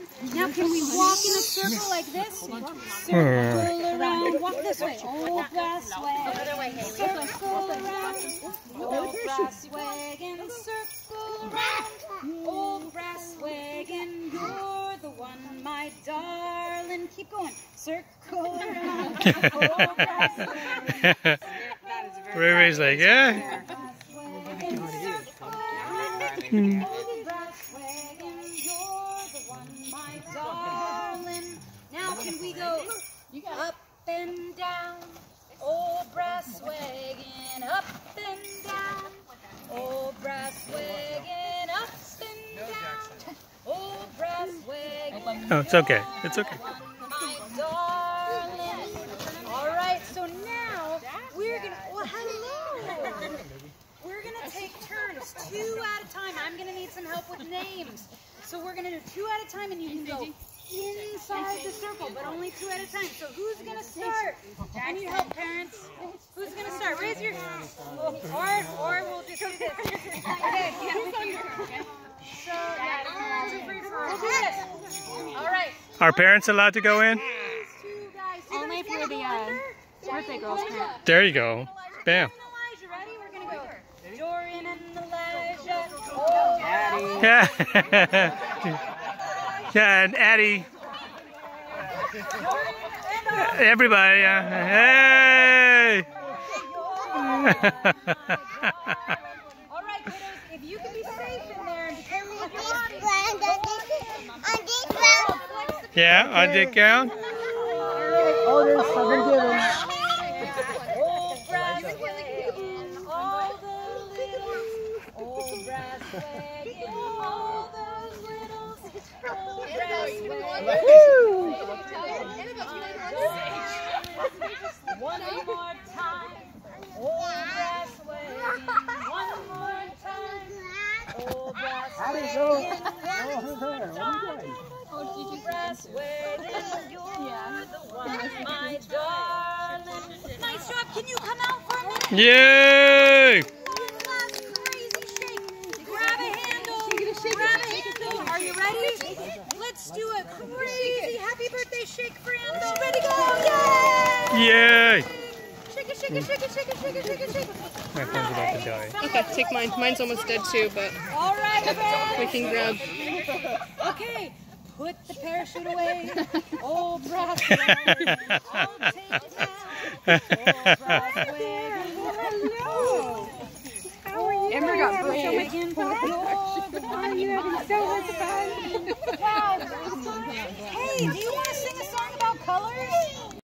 Now can we walk in a circle like this? Circle around, walk this way. Old brass wagon, circle around. Old brass wagon, circle around. Old brass wagon, you're the one, my darling. Keep going. Circle around. Old brass wagon. Ray Ray's like, yeah. Now can we go up and down, old brass wagon, up and down, old brass wagon, up and down, old brass wagon. Oh, it's okay. It's okay. My darling. All right, so now we're gonna. Well, hello. We're gonna take turns, 2 at a time. I'm gonna need some help with names, so we're gonna do 2 at a time, and you can go inside the circle, but only 2 at a time. So who's gonna start? I need help, parents. Who's gonna start? Raise your hand. Or we'll just do this. Okay, so yeah, 2, 3, 4. We'll do this. All right. Are parents allowed to go in? Only if you're the birthday girl's parent. There you go. Bam. Elijah, ready? We're gonna go. Dorian and Elijah. Oh, Yeah. Yeah, and Addie. Everybody. Hey. All right, kiddos, if you can be safe in there and be careful with your body. Yeah, on the count. Oh, there's something given. Old brass wagon, all the littles. Old brass wagon, all those littles. Old brass wagon. One more time. Old brass wagon. One more time. Old brass wagon. One more time. Old brass wagon. You're the one, my darling. Nice job. Can you come out for a minute? Yay! One last crazy shake. Grab a handle. Grab a handle. Are you ready? Let's do a crazy happy birthday shake for Ando. Ready, go! Yay! Yay! Shake it, shake it, shake it, shake it, shake it, shake it, shake it. My phone's about to die. Okay, take mine. Mine's almost dead too, but All right, friends. we can grab. Okay, put the parachute away. Old brass wagon, I'll take it down. Old brass wagon, hello. How are you? Amber got brave. You're the one. You're having so much fun. Wow. Hey, do you